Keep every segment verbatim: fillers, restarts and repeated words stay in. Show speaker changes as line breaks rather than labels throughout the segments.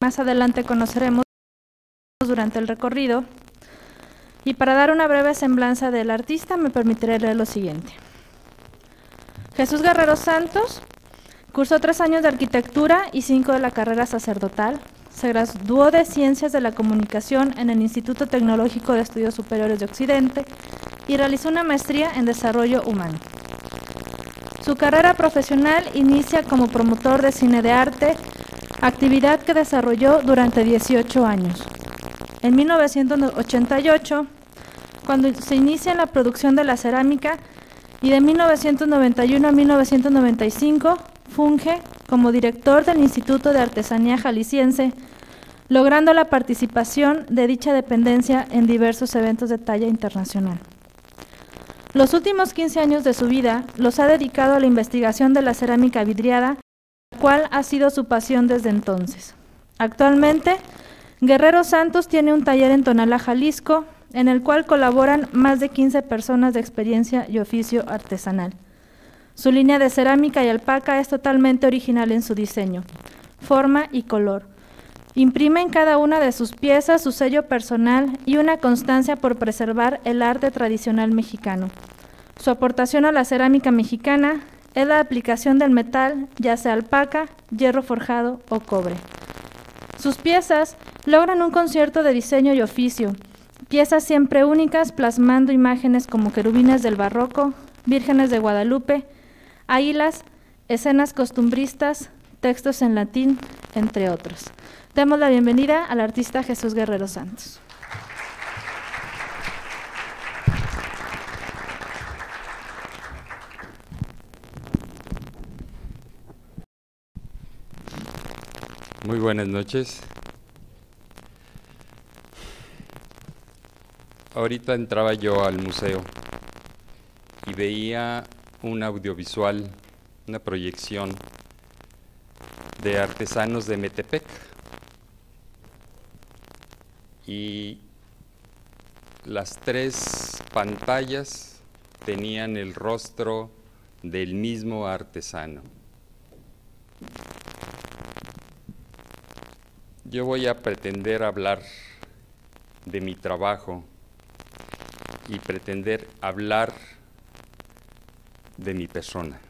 más adelante conoceremos durante el recorrido. Y para dar una breve semblanza del artista, me permitiré leer lo siguiente. Jesús Guerrero Santos cursó tres años de arquitectura y cinco de la carrera sacerdotal. Se graduó de Ciencias de la Comunicación en el Instituto Tecnológico de Estudios Superiores de Occidente y realizó una maestría en Desarrollo Humano. Su carrera profesional inicia como promotor de cine de arte, actividad que desarrolló durante dieciocho años. En mil novecientos ochenta y ocho, cuando se inicia en la producción de la cerámica, y de mil novecientos noventa y uno a mil novecientos noventa y cinco funge como director del Instituto de Artesanía Jalisciense, logrando la participación de dicha dependencia en diversos eventos de talla internacional. Los últimos quince años de su vida los ha dedicado a la investigación de la cerámica vidriada, la cual ha sido su pasión desde entonces. Actualmente, Guerrero Santos tiene un taller en Tonalá, Jalisco, en el cual colaboran más de quince personas de experiencia y oficio artesanal. Su línea de cerámica y alpaca es totalmente original en su diseño, forma y color. Imprime en cada una de sus piezas su sello personal y una constancia por preservar el arte tradicional mexicano. Su aportación a la cerámica mexicana es la aplicación del metal, ya sea alpaca, hierro forjado o cobre. Sus piezas logran un concierto de diseño y oficio, piezas siempre únicas plasmando imágenes como querubines del barroco, vírgenes de Guadalupe, águilas, escenas costumbristas, textos en latín, entre otros. Demos la bienvenida al artista Jesús Guerrero Santos.
Muy buenas noches. Ahorita entraba yo al museo y veía un audiovisual, una proyección de artesanos de Metepec. Y las tres pantallas tenían el rostro del mismo artesano. Yo voy a pretender hablar de mi trabajo y pretender hablar de mi persona.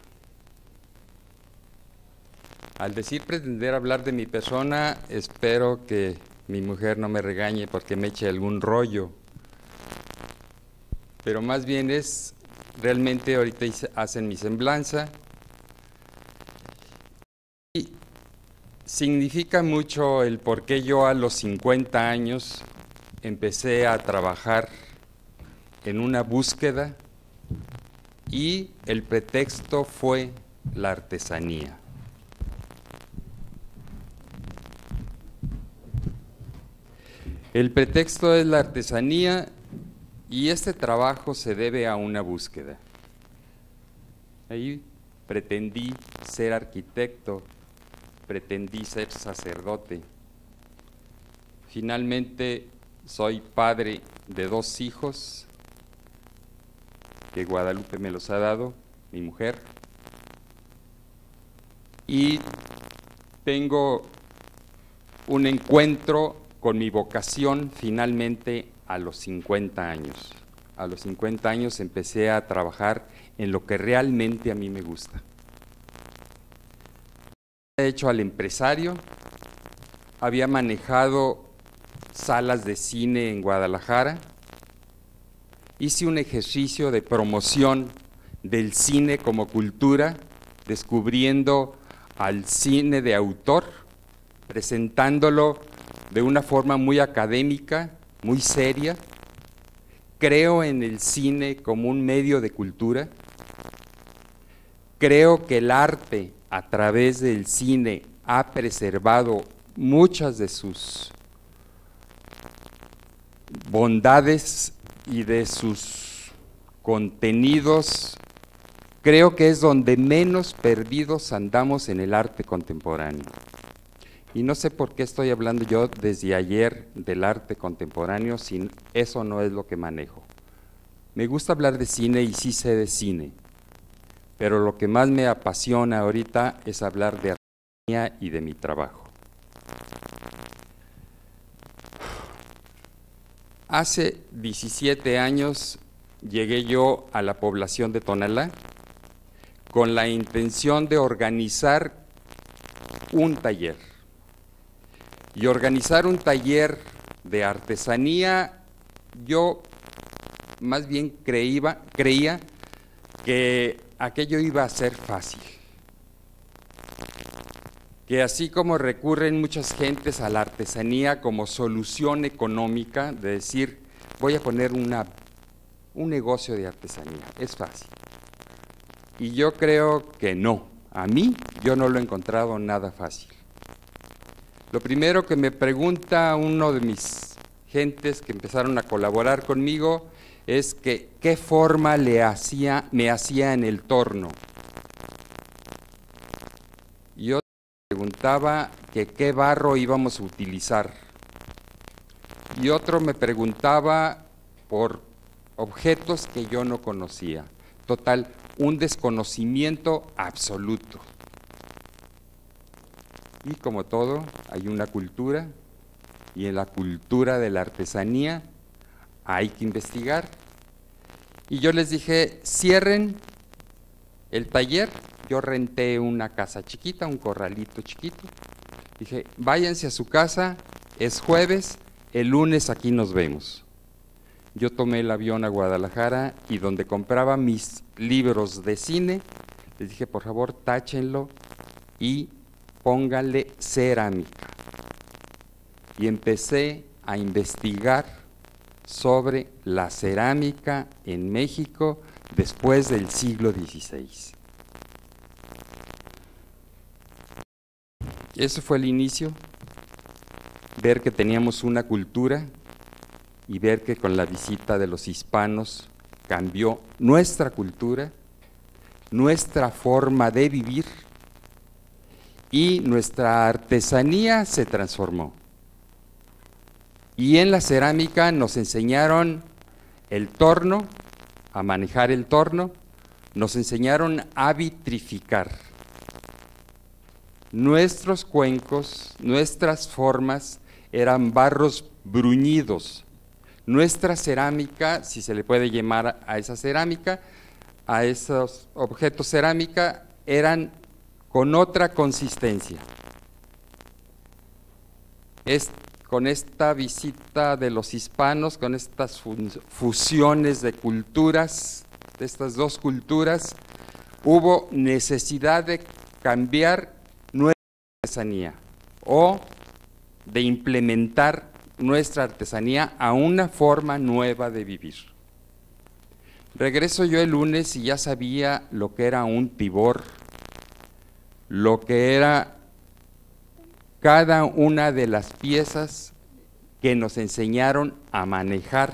Al decir pretender hablar de mi persona, espero que mi mujer no me regañe porque me eche algún rollo, pero más bien es, realmente ahorita hacen mi semblanza y significa mucho el por qué yo a los cincuenta años empecé a trabajar en una búsqueda y el pretexto fue la artesanía. El pretexto es la artesanía y este trabajo se debe a una búsqueda. Ahí pretendí ser arquitecto, pretendí ser sacerdote. Finalmente soy padre de dos hijos que Guadalupe me los ha dado, mi mujer, y tengo un encuentro con mi vocación finalmente a los cincuenta años. A los cincuenta años empecé a trabajar en lo que realmente a mí me gusta. He hecho al empresario, había manejado salas de cine en Guadalajara, hice un ejercicio de promoción del cine como cultura, descubriendo al cine de autor, presentándolo de una forma muy académica, muy seria. Creo en el cine como un medio de cultura. Creo que el arte a través del cine ha preservado muchas de sus bondades y de sus contenidos. Creo que es donde menos perdidos andamos en el arte contemporáneo. Y no sé por qué estoy hablando yo desde ayer del arte contemporáneo, si eso no es lo que manejo. Me gusta hablar de cine y sí sé de cine, pero lo que más me apasiona ahorita es hablar de artesanía y de mi trabajo. Hace diecisiete años llegué yo a la población de Tonalá con la intención de organizar un taller. Y organizar un taller de artesanía, yo más bien creía, creía que aquello iba a ser fácil. Que así como recurren muchas gentes a la artesanía como solución económica, de decir, voy a poner una, un negocio de artesanía, es fácil. Y yo creo que no, a mí yo no lo he encontrado nada fácil. Lo primero que me pregunta uno de mis gentes que empezaron a colaborar conmigo es que qué forma le hacía, me hacía en el torno. Yo preguntaba que qué barro íbamos a utilizar. Y otro me preguntaba por objetos que yo no conocía. Total, un desconocimiento absoluto. Y como todo, hay una cultura, y en la cultura de la artesanía hay que investigar. Y yo les dije, cierren el taller. Yo renté una casa chiquita, un corralito chiquito. Dije, váyanse a su casa, es jueves, el lunes aquí nos vemos. Yo tomé el avión a Guadalajara y donde compraba mis libros de cine, les dije, por favor, táchenlo y pónganle cerámica. Y empecé a investigar sobre la cerámica en México después del siglo dieciséis. Eso fue el inicio, ver que teníamos una cultura y ver que con la visita de los hispanos cambió nuestra cultura, nuestra forma de vivir y nuestra artesanía se transformó. Y en la cerámica nos enseñaron el torno, a manejar el torno, nos enseñaron a vitrificar. Nuestros cuencos, nuestras formas eran barros bruñidos. Nuestra cerámica, si se le puede llamar a esa cerámica, a esos objetos cerámica, eran con otra consistencia. Es, con esta visita de los hispanos, con estas fusiones de culturas, de estas dos culturas, hubo necesidad de cambiar nuestra artesanía o de implementar nuestra artesanía a una forma nueva de vivir. Regreso yo el lunes y ya sabía lo que era un tibor, lo que era cada una de las piezas que nos enseñaron a manejar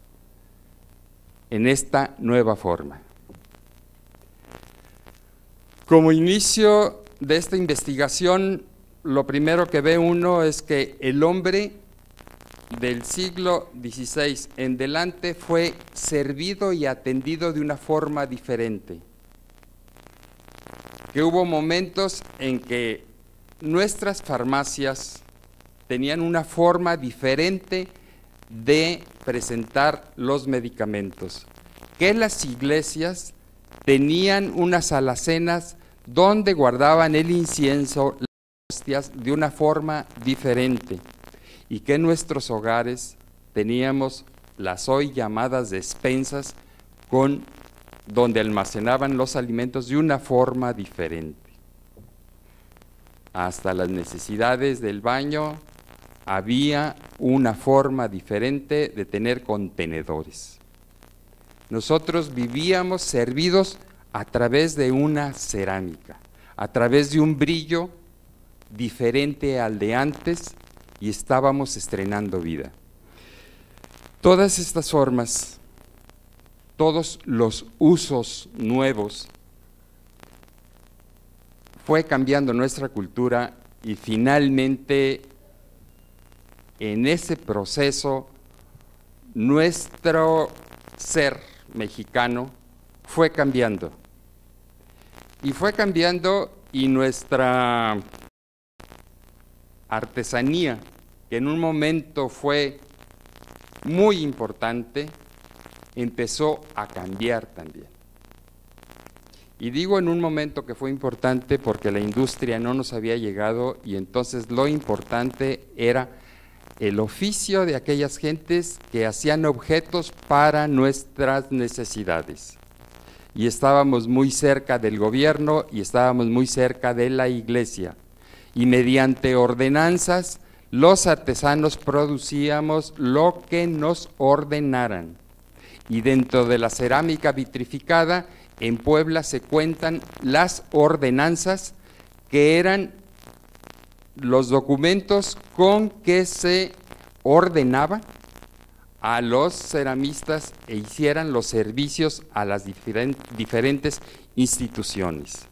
en esta nueva forma. Como inicio de esta investigación, lo primero que ve uno es que el hombre del siglo dieciséis en delante fue servido y atendido de una forma diferente. Que hubo momentos en que nuestras farmacias tenían una forma diferente de presentar los medicamentos, que las iglesias tenían unas alacenas donde guardaban el incienso, las hostias, de una forma diferente, y que en nuestros hogares teníamos las hoy llamadas despensas con, donde almacenaban los alimentos de una forma diferente. Hasta las necesidades del baño había una forma diferente de tener contenedores. Nosotros vivíamos servidos a través de una cerámica, a través de un brillo diferente al de antes, y estábamos estrenando vida. Todas estas formas, todos los usos nuevos, fue cambiando nuestra cultura y finalmente en ese proceso nuestro ser mexicano fue cambiando. Y fue cambiando y nuestra artesanía, que en un momento fue muy importante empezó a cambiar también. Y digo en un momento que fue importante porque la industria no nos había llegado y entonces lo importante era el oficio de aquellas gentes que hacían objetos para nuestras necesidades. Y estábamos muy cerca del gobierno y estábamos muy cerca de la iglesia. Y mediante ordenanzas, los artesanos producíamos lo que nos ordenaran. Y dentro de la cerámica vitrificada, en Puebla se cuentan las ordenanzas, que eran los documentos con que se ordenaba a los ceramistas e hicieran los servicios a las diferent, diferentes instituciones.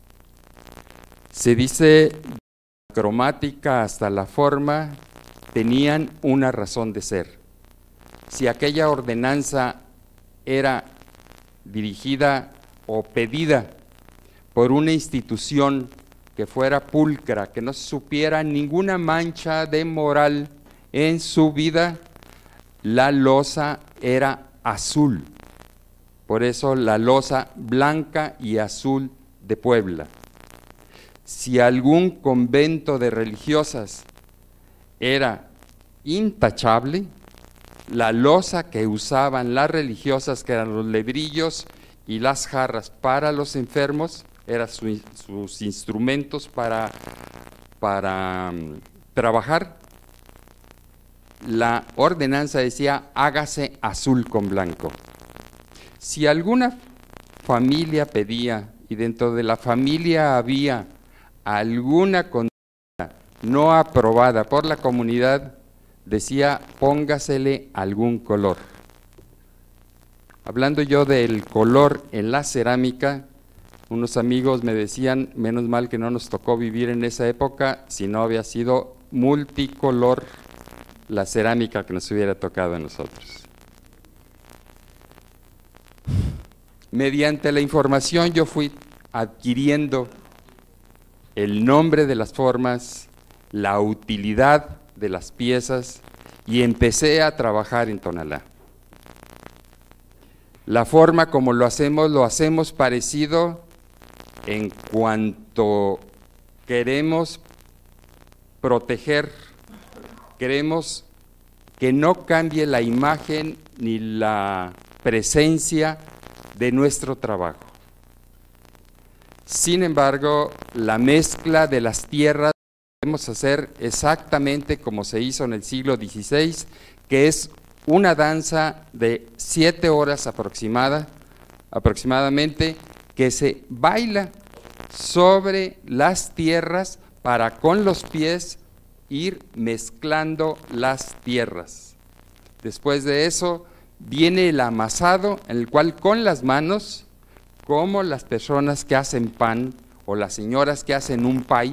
Se dice la cromática hasta la forma tenían una razón de ser. Si aquella ordenanza era dirigida o pedida por una institución que fuera pulcra, que no supiera ninguna mancha de moral en su vida, la loza era azul. Por eso la loza blanca y azul de Puebla. Si algún convento de religiosas era intachable, la loza que usaban las religiosas, que eran los lebrillos y las jarras para los enfermos, eran su, sus instrumentos para, para um, trabajar. La ordenanza decía, hágase azul con blanco. Si alguna familia pedía, y dentro de la familia había alguna conducta no aprobada por la comunidad, decía, póngasele algún color. Hablando yo del color en la cerámica, unos amigos me decían, menos mal que no nos tocó vivir en esa época, si no había sido multicolor la cerámica que nos hubiera tocado a nosotros. Mediante la información yo fui adquiriendo el nombre de las formas, la utilidad de las piezas y empecé a trabajar en Tonalá. La forma como lo hacemos, lo hacemos parecido en cuanto queremos proteger, queremos que no cambie la imagen ni la presencia de nuestro trabajo. Sin embargo, la mezcla de las tierras podemos hacer exactamente como se hizo en el siglo dieciséis, que es una danza de siete horas aproximada, aproximadamente, que se baila sobre las tierras para con los pies ir mezclando las tierras. Después de eso viene el amasado, en el cual con las manos, como las personas que hacen pan o las señoras que hacen un pay,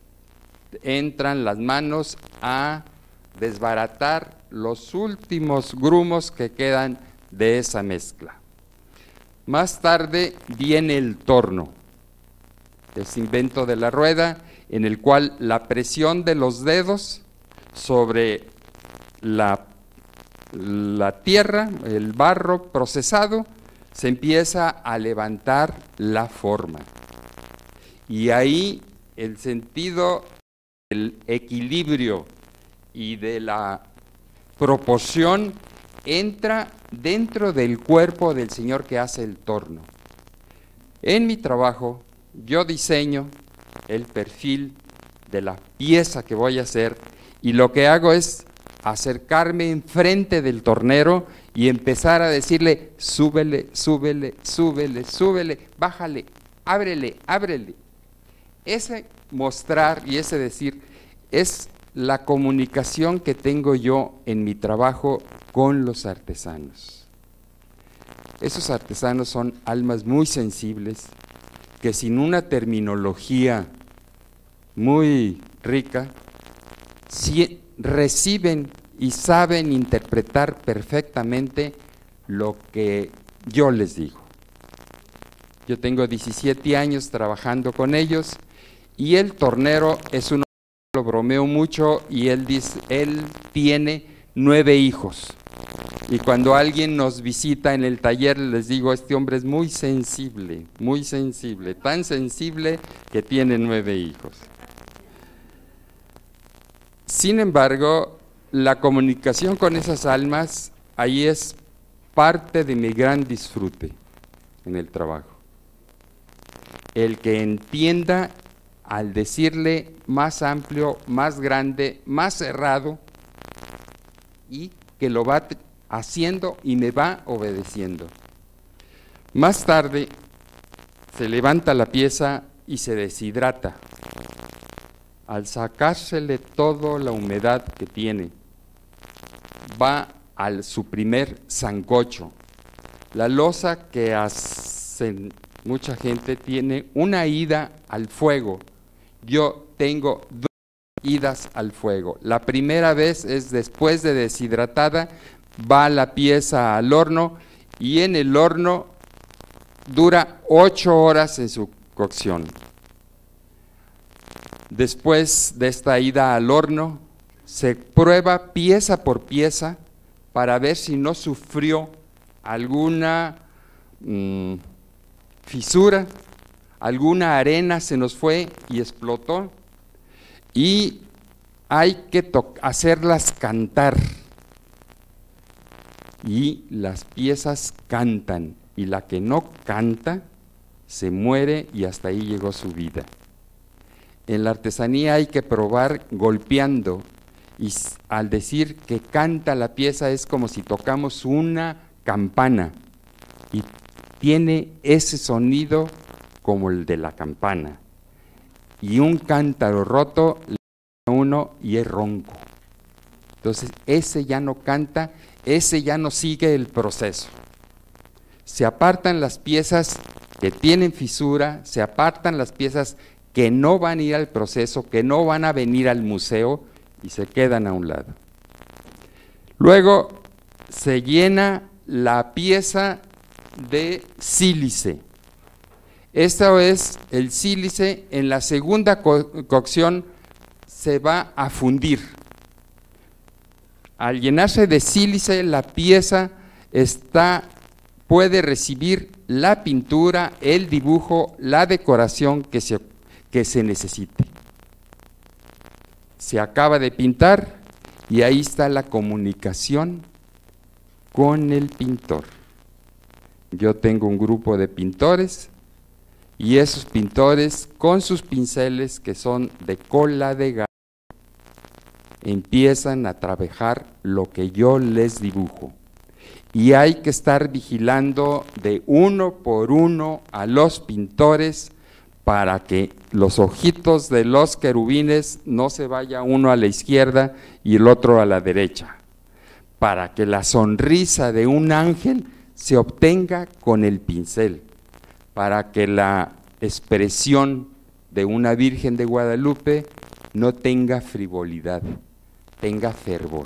entran las manos a desbaratar los últimos grumos que quedan de esa mezcla. Más tarde viene el torno, ese invento de la rueda, en el cual la presión de los dedos sobre la, la tierra, el barro procesado, se empieza a levantar la forma. Y ahí el sentido del equilibrio y de la proporción entra dentro del cuerpo del señor que hace el torno. En mi trabajo yo diseño el perfil de la pieza que voy a hacer y lo que hago es acercarme enfrente del tornero y empezar a decirle, súbele, súbele, súbele, súbele, bájale, ábrele, ábrele. Ese mostrar y ese decir es la comunicación que tengo yo en mi trabajo con los artesanos. Esos artesanos son almas muy sensibles que sin una terminología muy rica, si reciben y saben interpretar perfectamente lo que yo les digo. Yo tengo diecisiete años trabajando con ellos y el tornero es uno, lo bromeo mucho, y él dice, él tiene nueve hijos. Y cuando alguien nos visita en el taller, les digo, este hombre es muy sensible, muy sensible, tan sensible que tiene nueve hijos. Sin embargo, la comunicación con esas almas, ahí es parte de mi gran disfrute en el trabajo. El que entienda al decirle más amplio, más grande, más cerrado, y que lo va haciendo y me va obedeciendo. Más tarde se levanta la pieza y se deshidrata. Al sacársele toda la humedad que tiene, va a su primer sancocho. La loza que hacen mucha gente tiene una ida al fuego. Yo tengo dos idas al fuego. La primera vez es después de deshidratada, va la pieza al horno y en el horno dura ocho horas en su cocción. Después de esta ida al horno, se prueba pieza por pieza para ver si no sufrió alguna mmm, fisura, alguna arena se nos fue y explotó, y hay que hacerlas cantar. Y las piezas cantan, y la que no canta se muere y hasta ahí llegó su vida. En la artesanía hay que probar golpeando, y al decir que canta la pieza es como si tocamos una campana, y tiene ese sonido como el de la campana. Y un cántaro roto le da a uno y es ronco. Entonces ese ya no canta, ese ya no sigue el proceso. Se apartan las piezas que tienen fisura, se apartan las piezas que no van a ir al proceso, que no van a venir al museo y se quedan a un lado. Luego se llena la pieza de sílice. Esto es el sílice, en la segunda co cocción se va a fundir. Al llenarse de sílice, la pieza está, puede recibir la pintura, el dibujo, la decoración que se, que se necesite. Se acaba de pintar y ahí está la comunicación con el pintor. Yo tengo un grupo de pintores y esos pintores con sus pinceles que son de cola de gato empiezan a trabajar lo que yo les dibujo. Y hay que estar vigilando de uno por uno a los pintores para que los ojitos de los querubines no se vaya uno a la izquierda y el otro a la derecha, para que la sonrisa de un ángel se obtenga con el pincel, para que la expresión de una Virgen de Guadalupe no tenga frivolidad, tenga fervor.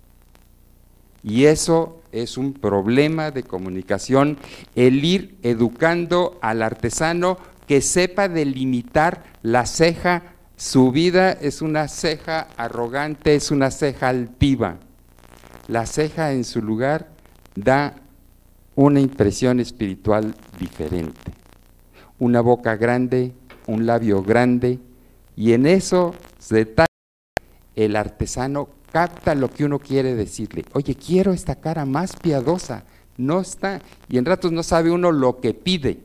Y eso es un problema de comunicación, el ir educando al artesano que sepa delimitar la ceja. Su vida es una ceja arrogante, es una ceja altiva. La ceja en su lugar da una impresión espiritual diferente. Una boca grande, un labio grande, y en eso detalle el artesano capta lo que uno quiere decirle. Oye, quiero esta cara más piadosa, no está, y en ratos no sabe uno lo que pide,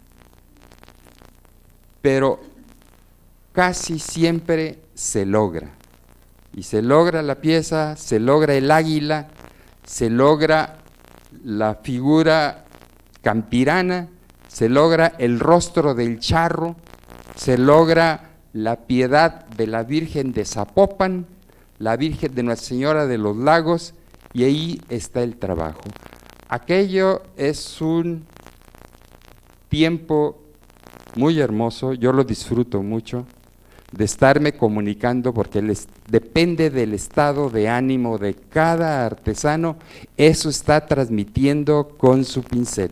pero casi siempre se logra, y se logra la pieza, se logra el águila, se logra la figura campirana, se logra el rostro del charro, se logra la piedad de la Virgen de Zapopan, la Virgen de Nuestra Señora de los Lagos, y ahí está el trabajo. Aquello es un tiempo muy hermoso, yo lo disfruto mucho, de estarme comunicando, porque les, depende del estado de ánimo de cada artesano, eso está transmitiendo con su pincel.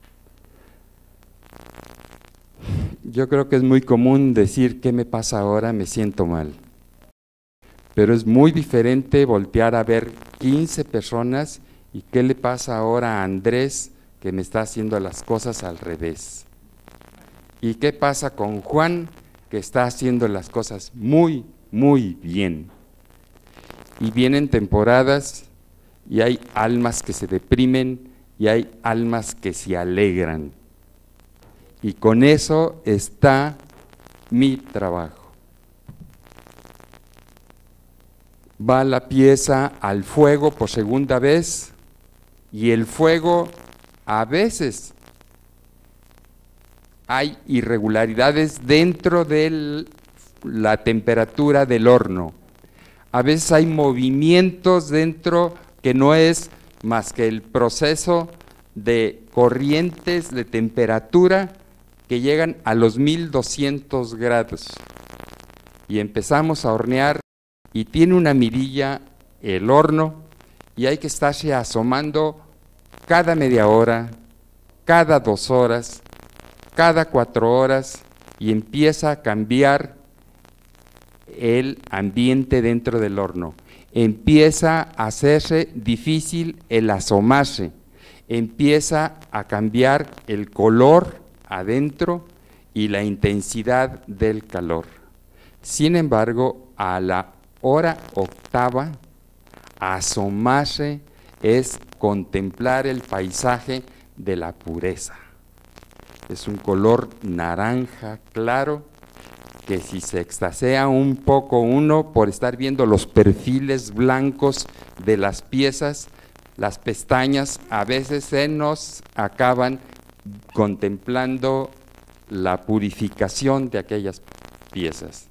Yo creo que es muy común decir, ¿qué me pasa ahora? Me siento mal. Pero es muy diferente voltear a ver quince personas ¿Y qué le pasa ahora a Andrés, que me está haciendo las cosas al revés? ¿Y qué pasa con Juan, que está haciendo las cosas muy, muy bien? Y vienen temporadas y hay almas que se deprimen y hay almas que se alegran. Y con eso está mi trabajo. Va la pieza al fuego por segunda vez y el fuego a veces hay irregularidades dentro de la temperatura del horno. A veces hay movimientos dentro que no es más que el proceso de corrientes de temperatura que llegan a los mil doscientos grados. Y empezamos a hornear y tiene una mirilla el horno y hay que estarse asomando cada media hora, cada dos horas, cada cuatro horas y empieza a cambiar el ambiente dentro del horno. Empieza a hacerse difícil el asomarse, empieza a cambiar el color adentro y la intensidad del calor. Sin embargo, a la hora octava, asomarse es contemplar el paisaje de la pureza. Es un color naranja claro, que si se extasea un poco uno por estar viendo los perfiles blancos de las piezas, las pestañas a veces se nos acaban contemplando la purificación de aquellas piezas.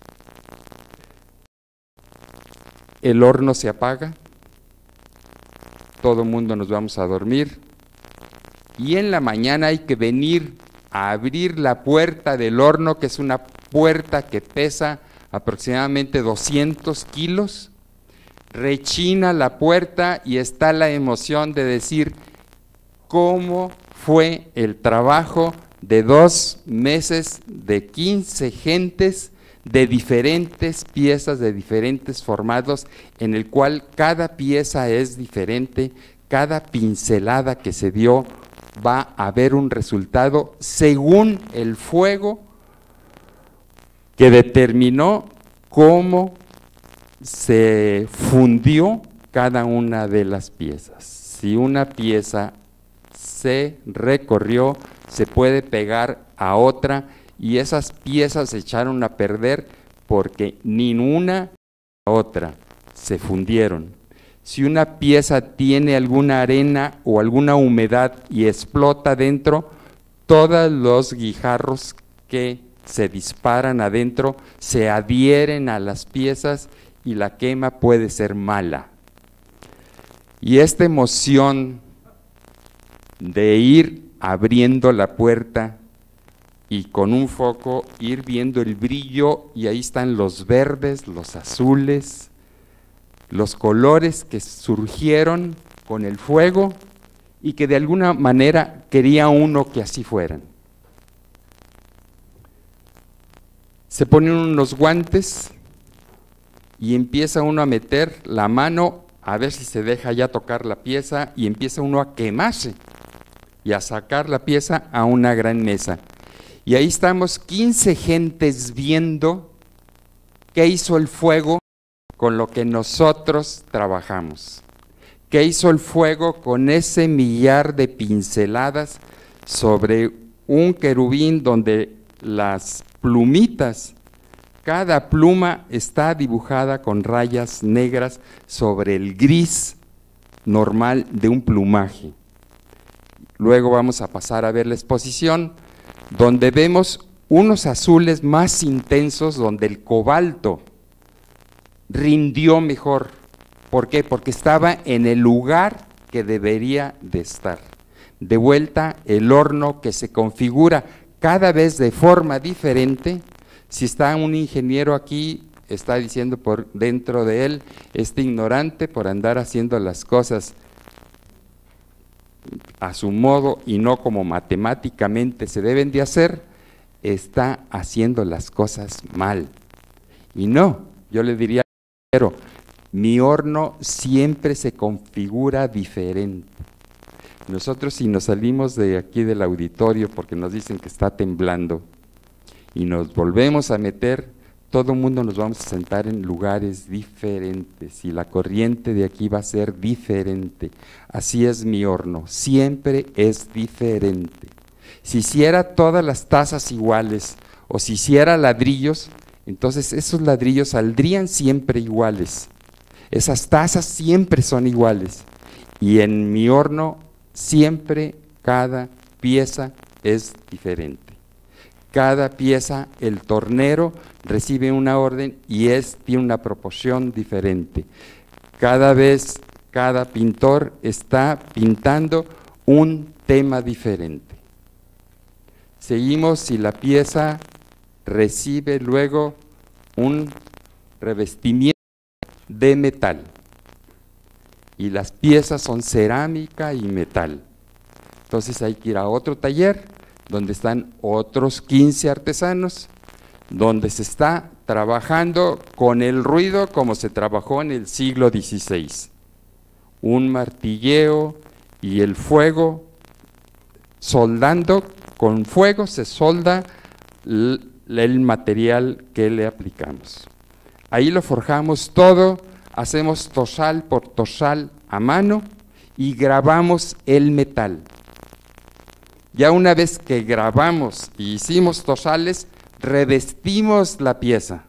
El horno se apaga, todo el mundo nos vamos a dormir y en la mañana hay que venir a abrir la puerta del horno, que es una puerta que pesa aproximadamente doscientos kilos, rechina la puerta y está la emoción de decir cómo fue el trabajo de dos meses de quince gentes de diferentes piezas, de diferentes formatos, en el cual cada pieza es diferente, cada pincelada que se dio va a haber un resultado según el fuego que determinó cómo se fundió cada una de las piezas. Si una pieza se recorrió, se puede pegar a otra y esas piezas se echaron a perder porque ni una ni la otra se fundieron. Si una pieza tiene alguna arena o alguna humedad y explota dentro, todos los guijarros que se disparan adentro se adhieren a las piezas y la quema puede ser mala. Y esta emoción de ir abriendo la puerta y con un foco ir viendo el brillo, y ahí están los verdes, los azules, los colores que surgieron con el fuego y que de alguna manera quería uno que así fueran. Se ponen unos guantes y empieza uno a meter la mano a ver si se deja ya tocar la pieza y empieza uno a quemarse y a sacar la pieza a una gran mesa. Y ahí estamos quince gentes viendo qué hizo el fuego con lo que nosotros trabajamos. ¿Qué hizo el fuego con ese millar de pinceladas sobre un querubín donde las plumitas, cada pluma está dibujada con rayas negras sobre el gris normal de un plumaje? Luego vamos a pasar a ver la exposición, donde vemos unos azules más intensos, donde el cobalto rindió mejor. ¿Por qué? Porque estaba en el lugar que debería de estar. De vuelta, el horno que se configura cada vez de forma diferente. Si está un ingeniero aquí, está diciendo por dentro de él, este ignorante por andar haciendo las cosas a su modo y no como matemáticamente se deben de hacer, está haciendo las cosas mal. Y no, yo le diría, pero mi horno siempre se configura diferente. Nosotros, si nos salimos de aquí del auditorio porque nos dicen que está temblando y nos volvemos a meter, todo el mundo nos vamos a sentar en lugares diferentes y la corriente de aquí va a ser diferente. Así es mi horno, siempre es diferente. Si hiciera todas las tazas iguales o si hiciera ladrillos, entonces esos ladrillos saldrían siempre iguales. Esas tazas siempre son iguales. Y en mi horno siempre cada pieza es diferente. Cada pieza, el tornero recibe una orden y es, tiene una proporción diferente. Cada vez, cada pintor está pintando un tema diferente. Seguimos y la pieza recibe luego un revestimiento de metal. Y las piezas son cerámica y metal. Entonces hay que ir a otro taller donde están otros quince artesanos, donde se está trabajando con el ruido como se trabajó en el siglo dieciséis. Un martilleo y el fuego, soldando, con fuego se solda el material que le aplicamos. Ahí lo forjamos todo, hacemos tosal por tosal a mano y grabamos el metal. Ya una vez que grabamos y hicimos tosales, revestimos la pieza.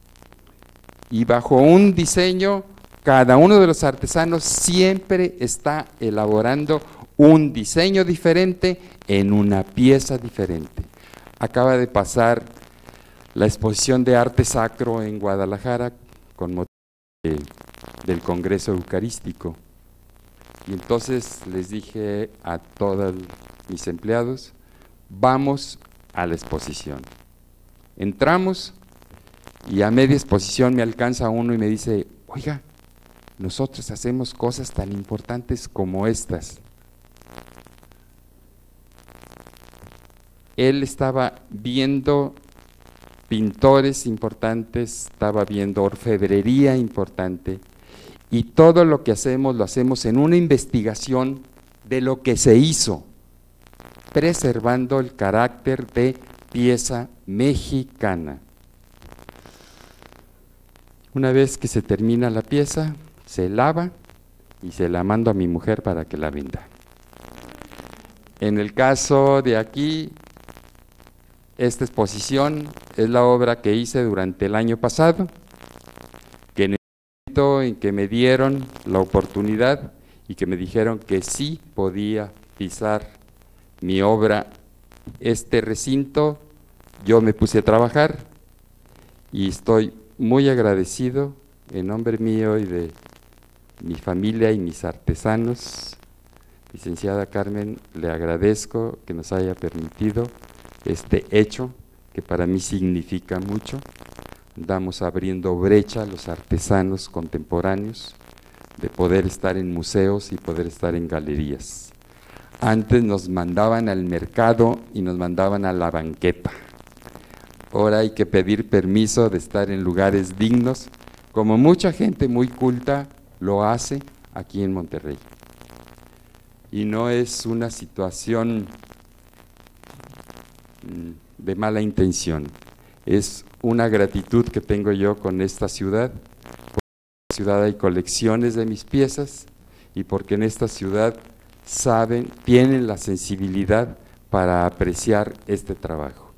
Y bajo un diseño, cada uno de los artesanos siempre está elaborando un diseño diferente en una pieza diferente. Acaba de pasar la exposición de arte sacro en Guadalajara con motivo de, del Congreso Eucarístico. Y entonces les dije a todos mis empleados, vamos a la exposición. Entramos y a media exposición me alcanza uno y me dice, oiga, nosotros hacemos cosas tan importantes como estas. Él estaba viendo pintores importantes, estaba viendo orfebrería importante, y todo lo que hacemos lo hacemos en una investigación de lo que se hizo, preservando el carácter de pieza mexicana. Una vez que se termina la pieza, se lava y se la mando a mi mujer para que la venda. En el caso de aquí, esta exposición es la obra que hice durante el año pasado, que en el momento en que me dieron la oportunidad y que me dijeron que sí podía pisar mi obra, este recinto, yo me puse a trabajar y estoy muy agradecido en nombre mío y de mi familia y mis artesanos. Licenciada Carmen, le agradezco que nos haya permitido este hecho que para mí significa mucho. Andamos abriendo brecha a los artesanos contemporáneos de poder estar en museos y poder estar en galerías. Antes nos mandaban al mercado y nos mandaban a la banqueta. Ahora hay que pedir permiso de estar en lugares dignos, como mucha gente muy culta lo hace aquí en Monterrey. Y no es una situación de mala intención, es una gratitud que tengo yo con esta ciudad, porque en esta ciudad hay colecciones de mis piezas y porque en esta ciudad saben, tienen la sensibilidad para apreciar este trabajo.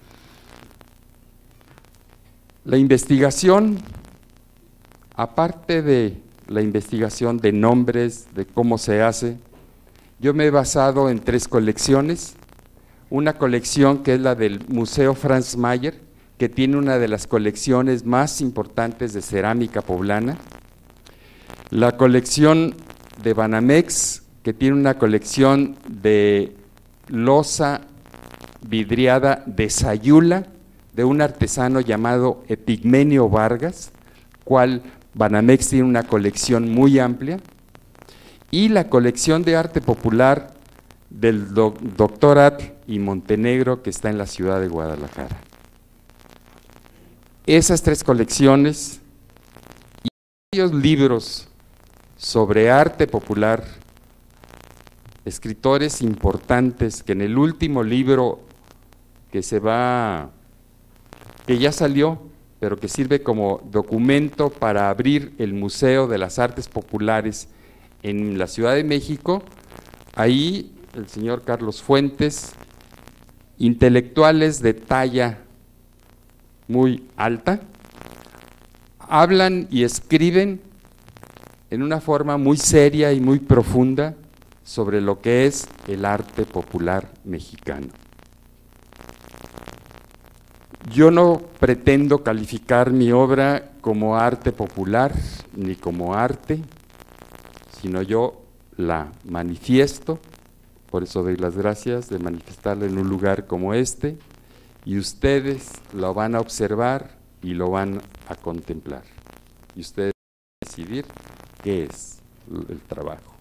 La investigación, aparte de la investigación de nombres, de cómo se hace, yo me he basado en tres colecciones. Una colección que es la del Museo Franz Mayer, que tiene una de las colecciones más importantes de cerámica poblana. La colección de Banamex, que tiene una colección de loza vidriada de Sayula, de un artesano llamado Epigmenio Vargas, cual Banamex tiene una colección muy amplia. Y la colección de arte popular del do, doctor Atl y Montenegro, que está en la ciudad de Guadalajara. Esas tres colecciones y varios libros sobre arte popular, escritores importantes que en el último libro que se va, que ya salió, pero que sirve como documento para abrir el Museo de las Artes Populares en la Ciudad de México, ahí el señor Carlos Fuentes, intelectuales de talla muy alta, hablan y escriben en una forma muy seria y muy profunda sobre lo que es el arte popular mexicano. Yo no pretendo calificar mi obra como arte popular ni como arte, sino yo la manifiesto, por eso doy las gracias de manifestarla en un lugar como este, y ustedes lo van a observar y lo van a contemplar. Y ustedes van a decidir qué es el trabajo.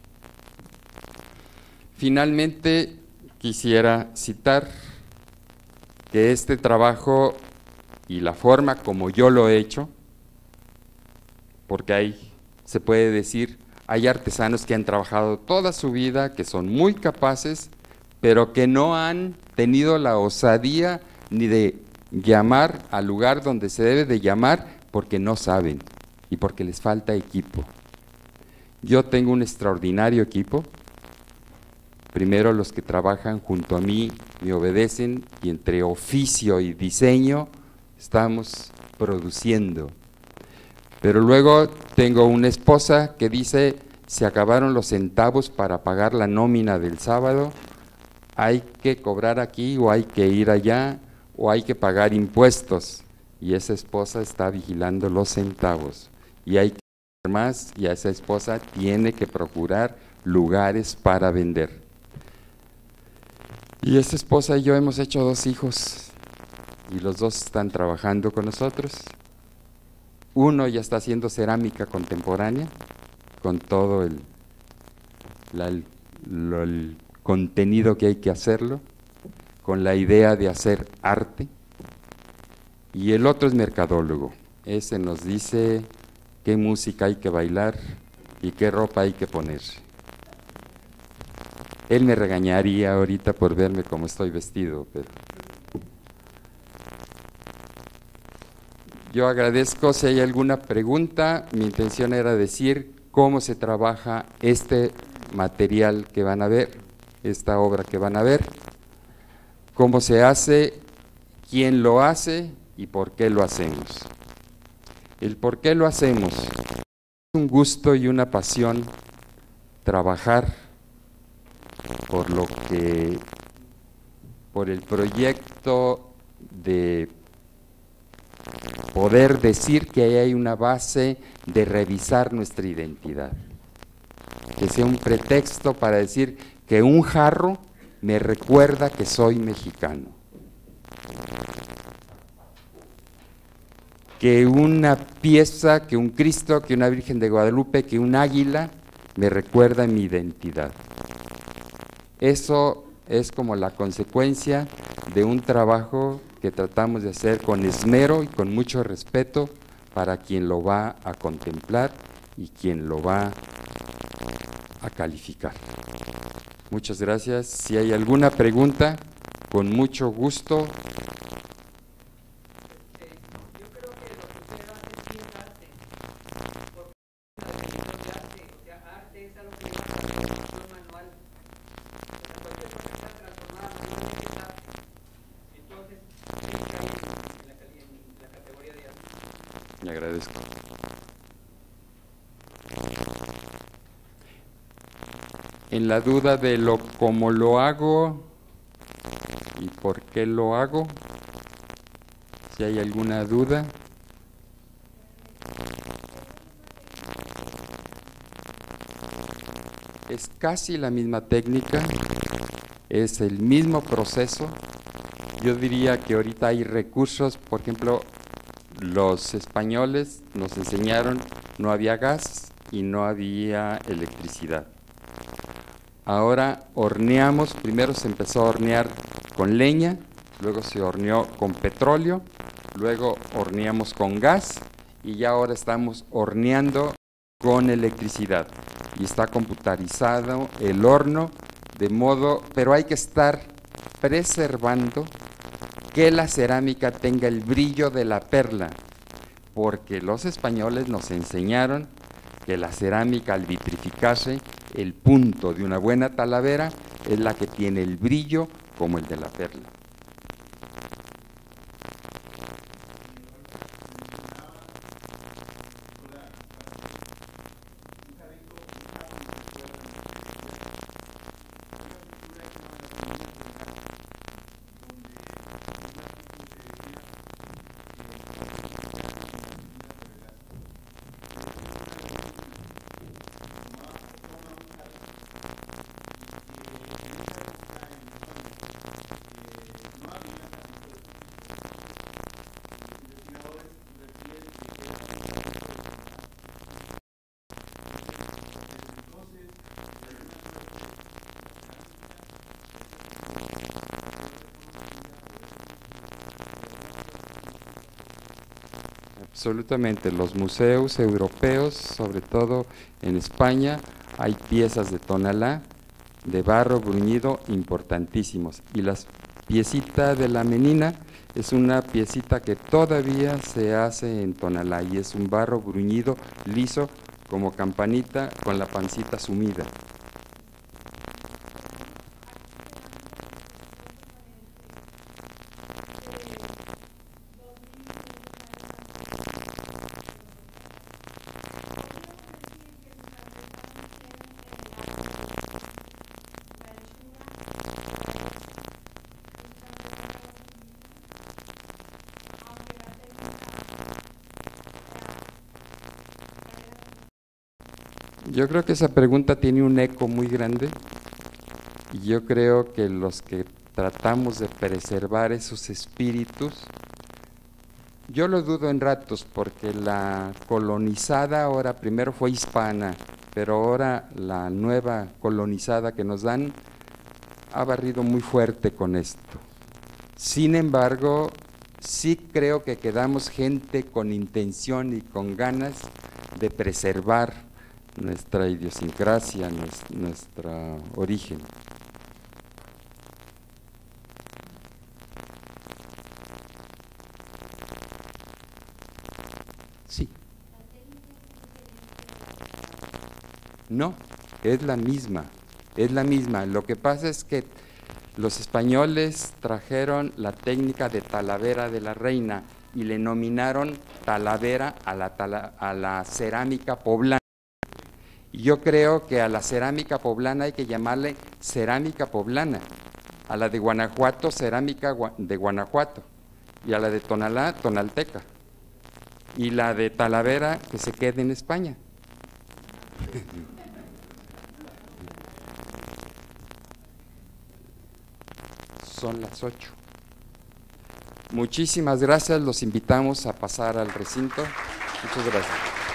Finalmente, quisiera citar que este trabajo y la forma como yo lo he hecho, porque ahí se puede decir, hay artesanos que han trabajado toda su vida, que son muy capaces, pero que no han tenido la osadía ni de llamar al lugar donde se debe de llamar porque no saben y porque les falta equipo. Yo tengo un extraordinario equipo. Primero, los que trabajan junto a mí me obedecen y entre oficio y diseño estamos produciendo. Pero luego tengo una esposa que dice, se acabaron los centavos para pagar la nómina del sábado, hay que cobrar aquí o hay que ir allá o hay que pagar impuestos. Y esa esposa está vigilando los centavos y hay que hacer más y a esa esposa tiene que procurar lugares para vender. Y esta esposa y yo hemos hecho dos hijos y los dos están trabajando con nosotros. Uno ya está haciendo cerámica contemporánea con todo el, la, el, lo, el contenido que hay que hacerlo, con la idea de hacer arte. Y el otro es mercadólogo. Ese nos dice qué música hay que bailar y qué ropa hay que poner. Él me regañaría ahorita por verme como estoy vestido, pero yo agradezco. Si hay alguna pregunta, mi intención era decir cómo se trabaja este material que van a ver, esta obra que van a ver, cómo se hace, quién lo hace y por qué lo hacemos. El por qué lo hacemos es un gusto y una pasión trabajar por lo que, por el proyecto de poder decir que ahí hay una base de revisar nuestra identidad, que sea un pretexto para decir que un jarro me recuerda que soy mexicano, que una pieza, que un Cristo, que una Virgen de Guadalupe, que un águila me recuerda mi identidad. Eso es como la consecuencia de un trabajo que tratamos de hacer con esmero y con mucho respeto para quien lo va a contemplar y quien lo va a calificar. Muchas gracias. Si hay alguna pregunta, con mucho gusto. Le agradezco. En la duda de lo cómo lo hago y por qué lo hago, si hay alguna duda. Es casi la misma técnica, es el mismo proceso. Yo diría que ahorita hay recursos, por ejemplo, los españoles nos enseñaron, no había gas y no había electricidad. Ahora horneamos, primero se empezó a hornear con leña, luego se horneó con petróleo, luego horneamos con gas y ya ahora estamos horneando con electricidad y está computarizado el horno, de modo, pero hay que estar preservando que la cerámica tenga el brillo de la perla, porque los españoles nos enseñaron que la cerámica, al vitrificarse, el punto de una buena talavera es la que tiene el brillo como el de la perla. Absolutamente, los museos europeos, sobre todo en España, hay piezas de Tonalá, de barro bruñido, importantísimos. Y la piecita de la Menina es una piecita que todavía se hace en Tonalá y es un barro bruñido, liso, como campanita, con la pancita sumida. Yo creo que esa pregunta tiene un eco muy grande y yo creo que los que tratamos de preservar esos espíritus, yo lo dudo en ratos porque la colonizada ahora primero fue hispana, pero ahora la nueva colonizada que nos dan ha barrido muy fuerte con esto. Sin embargo, sí creo que quedamos gente con intención y con ganas de preservar nuestra idiosincrasia, nuestro origen. Sí. No, es la misma, es la misma. Lo que pasa es que los españoles trajeron la técnica de talavera de la reina y le nominaron talavera a la, tala, a la cerámica poblana. Y yo creo que a la cerámica poblana hay que llamarle cerámica poblana, a la de Guanajuato, cerámica de Guanajuato, y a la de Tonalá, tonalteca, y la de Talavera que se quede en España. Son las ocho. Muchísimas gracias, los invitamos a pasar al recinto. Muchas gracias.